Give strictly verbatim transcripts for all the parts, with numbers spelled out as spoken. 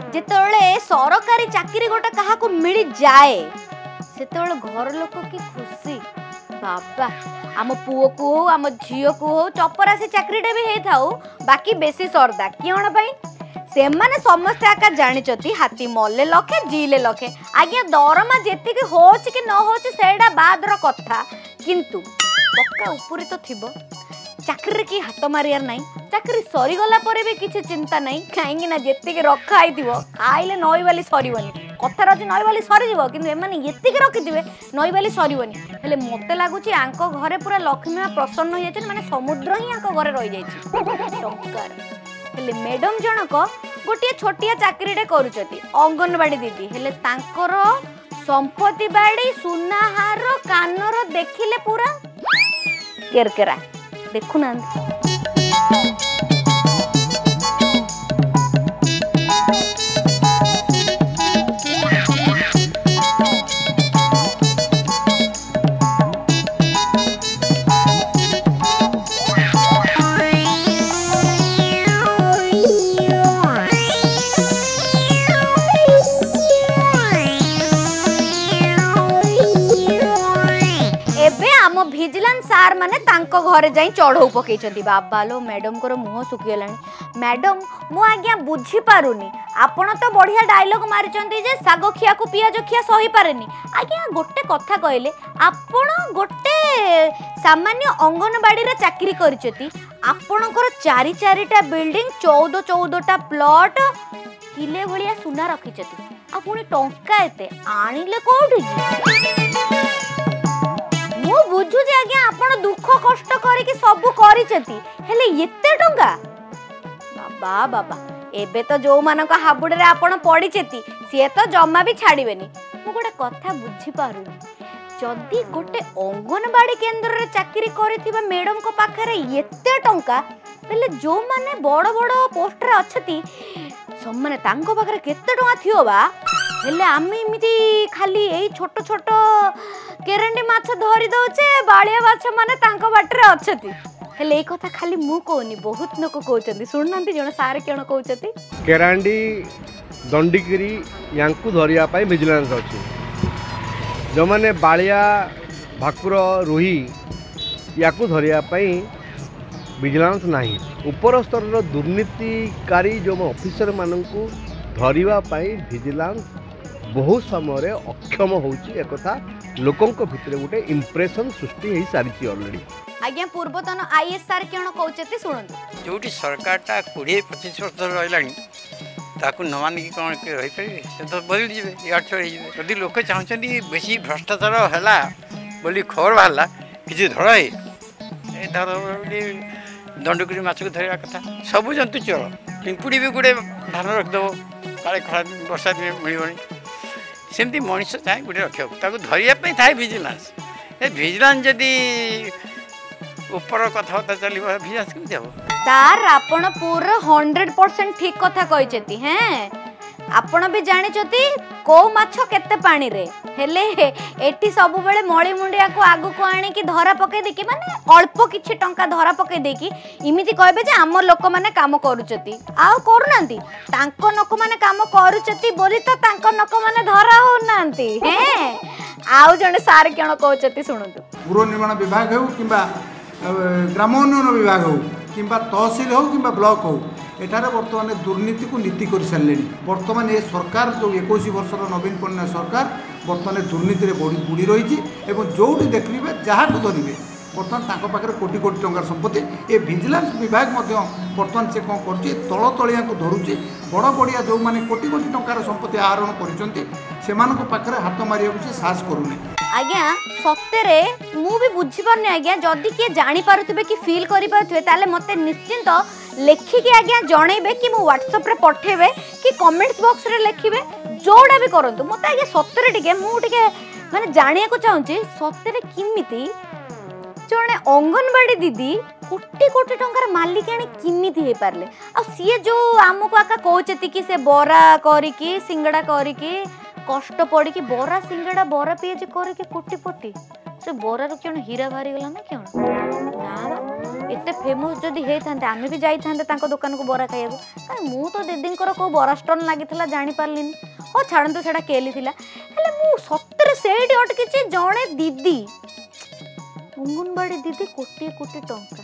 जिते सरकारी चाकरी गोटे क्या मिल जाए से घर लोक की खुशी बाबा आम पुओ को हो आम झी को हो चपरासी चाकरीटे भी होता हो बाकी बेसी सरदा कौन से माने समस्ते आका जानी हाथी मले लखे जीले लखे आज्ञा दरमा जी हो कि न हो बादर कथा किंतु पक्का उपरी तो थी चाकरी की हाथ मारियार नाई चाकरी सरीगला पर भी किसी चिंता नहीं कहीं जी रखाई खाइले नई बाली सरवनी कथार अच्छे नई बाली सरीज कि रखिथे नई बाली सरवनी हेले मत लगुच घरे पूरा लक्ष्मी प्रसन्न हो माने समुद्र ही घरे रही जाइए मैडम जनक गोटे छोटिया चाकरीटे करुचती अंगनवाड़ी दीदी हेले तांकर संपत्ति बाड़ी सुनाहार कानर देखिले पूरा केरकेरा देखुना भिजिलेंस सार माने तांको घरे जाई चढ़ऊ पकईचंती बाबा लो मैडम को मुह सुखीगलानी मैडम मु आज्ञा बुझी पारुनी आपण तो बढ़िया डायलॉग मारिचंती जे साग खिया को पियाज खिया सही पारेनी आज्ञा गोटे कथा कहले आपण गोटे सामान्य अंगनवाड़ी रे चाकरी करिचती आपणकर चारि चारिटा बिल्डिंग चौदह चौदहटा प्लॉट किले भलिया सुना रखिचती आ पुणी टंका एते आनिले कोठी मु बुझु जे आज्ञा आपण दुख कष्ट करिकि सब करिचती हेले एते टंका बाबा बाबा एबे तो जो मानक हाबुड़ रे आपण पड़ीचेती सी तो जमा भी छाड़ीबेनी मु गोटे कथा बुझी पारुनी जदि गोटे अंगनवाड़ी केन्द्र रे चाकरी करिथिबा मैडम को पाखरे एते टंका हेले जो माने बड़ बड़ पोस्ट रे अछती सब माने तांको पाखरे केते टंका थियो बा हेले आमे इमिति खाली एई छोट छोट केरंडी माछ धरी दउचे बालिया माछ माने तांको बाटरे अछती हेले ए कथा खाली मु कोनी बहुत लोक कहउचंती सुननंती जण सारे केण कहउचंती केरांडी दंडीगिरी यांकु धरिया पाई विजिलेंस अछि जो माने बालिया भाकुर रोही याकु धरिया पाई विजिलेंस नाही ऊपर स्तर रो दुर्नीतिकारी जो ऑफिसर माननकु धरिवा पाई विजिलेंस बहुत समय अक्षम होउची एकथा लोकंक भितर गोटे इंप्रेशन सृष्टि हो सारी ऑलरेडी आज्ञा पूर्वतन आईएएस सार केण कहउचती सुनंतु जोटी सरकारटा बीस पच्चीस वर्ष रहिलानी ताकू न मानिक कौन रही पारे से तो बदल जाए इे जदि लोक चाहते बेसी भ्रष्टाचार है बोली खबर बाहर किसी धर धर दंडकुरी माछ को धरवा कथा सब जंतु चोर पिंपुड़ी भी गोटे धान रखिदेव काले खरा वर्षा दिन मिलनी सेमती मनीष चाहे गोटे रखा धरवाई थाए विजिलेंस विजिलेंस जदि ऊपर कथबार्ता चलो विजिलेंस केमती हम तार आपण पूरा हंड्रेड परसेंट ठीक कथा कहते हैं आपण भी जानी को माछ केते पानी रे हेले एटी सब बेले मळी मुंडिया को आगु को आनी कि धरा पके देकी माने अल्प किछि टंका धरा पके देकी इमिति कहबे जे हमर लोक माने काम करूचती आ करू नांती तांको लोक माने काम करूचती बोली तो तांको लोक माने धरा हो नांती हैं आउ जने सार केण कहउचती सुनंतु पूर्व निर्माण विभाग हो किबा ग्रामोन्नयन विभाग हो किंबा तहसील हो किंबा ब्लॉक हो एठारे बर्तमान दुर्नीति को नीति कर सारे बर्तमान ये सरकार जो इक्कीस वर्षर नवीन पट्टनायक सरकार बर्तमान दुर्नीति में बुड़ी बुड़ी रही जो देखिए जहाँ धरवे बर्तमान पाखे कोटी कोटी टंकार संपत्ति ये विजिलेंस विभाग बर्तमान से कौन कर तल तलिया को धरुचे बड़ बड़िया जो मैंने कोटी कोटी टंकार संपत्ति आहरण कर हाथ मारे से साहस करूनी आज्ञा सत्य मु भी बुझी पारनी आज्ञा जदि किए जानी पारुथिबे कि फील करि पारुथिबे ताले मते निश्चिंत लेखिकी आज्ञा जणैबे कि मु व्हाट्सएप रे पठेबे कि कमेंट्स बॉक्स रे लिखिबे जोड़ा भी करंतु मते आज्ञा सत्य टिके मु टिके माने जानिया को चाहूची सत्य किमिति जणे अंगनवाड़ी दीदी कोटी कोटी टंकार मालिकाणी किमिति हे पारले आ सीए जो आमको आका कहउचती कि से बरा करिकी सिंगड़ा करिकी कष्ट पड़ी कि बरा सिंगड़ा बरा पियाज करके कोटी पोटी से बरार क्यों हीरा बाहरी गला ना क्यों ना एते फेमस जदि हेइथांते आमे भी जाइथांते तांको दुकान को बरा खाइबो काई मु तो दीदींकर को बरा स्टोन लागितला जानि पारलिनी हो छाड़ंतु सेटा केली थिला हेले मु सत्तर सेठी अटकिछि जणे दीदी अंगनबाड़ी दीदी कोटी कोटी टंका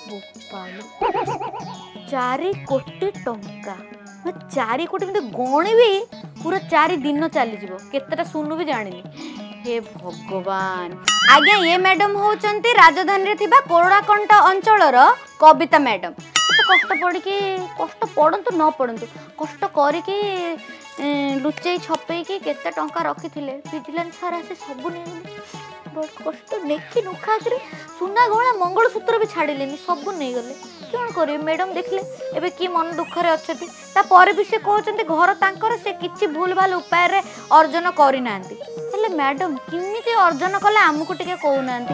बोपाल चारि कोटी टंका मैं चारि कोटी में गणी भी पूरा चारि दिन चली जीवो केतेटा सुनु भी जानिनी हे भगवान आज्ञा ये मैडम होचंती राजधानी रे थिबा कोराकंटा अंचलर कविता मैडम तो कष्ट पड़ी कि कष्ट पड़ंतु न पड़ंतु कष्ट करी कि लुचई छपई कि केते टंका रखिथिले विजिलेंस सारा से सब नै बहुत कष्ट देखी नुखा करे सुना गहना मंगलसूत्र भी छाड़िलेनी सब नहीं गले कौन करिए मैडम देखले एबे की मन दुख रे अछती ता पर भी से कहउचंती घर तांकर से किछि भूल भाल उपाय रे अर्जन करि नांती हेले मैडम किमिति अर्जन कले हमकु टिके कहू नांती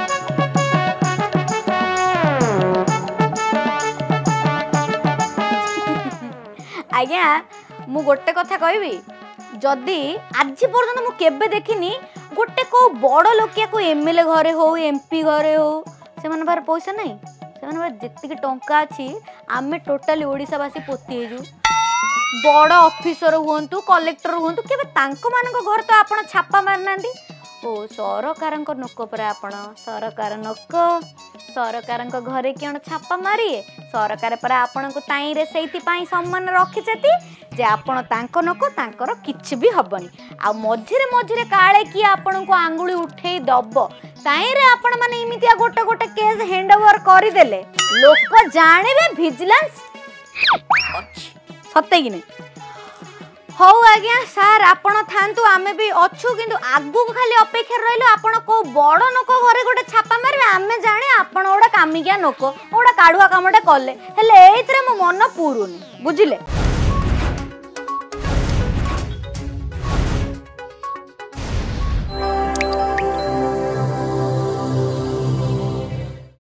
आज्ञा मु गोटे कथा कहबी जदि आज पर्यंत मु केबे देखिनी गोटे को बड़ लोकिया को एमएलए घरे हो एमपी घरे हो से मन बार पैसा नहीं से मन बार जितकी टंका अछि आमे टोटली ओडिसावासी पोती हेजु बड़ ऑफिसर हुंतु कलेक्टर हुंतु केबे तांको मानको घर तो आपण छापा मारनांदी ओ सरकारक नोक पर आपण सरकार नोक सरकारक घरे किण छापा मारिए सरकार पर आपण को ताई रे सेति पाई सम्मान रखिसेती जे आपण तांको नोक तांकर किछि भी हबनी आ मझिरे मझिरे काळे कि आपण को आंगुली उठेई दब ताई रे आपण माने इमितिया गोटे गोटे केस हैंड ओवर करि देले लोक जानिबे विजिलेंस अछि सत्य कि नहीं हौ आज्ञा सार आपण थांतु आमे भी अच्छु किंतु आगु खाली अपेक्षा रहिलो आपण को बड़ नको घरे गोटे छापा मारबे आमे जाने आपण ओडा कामिकिया नको ओडा काढुआ कामटे कले हेले एइतरे मो मन पुरुनी बुझिले।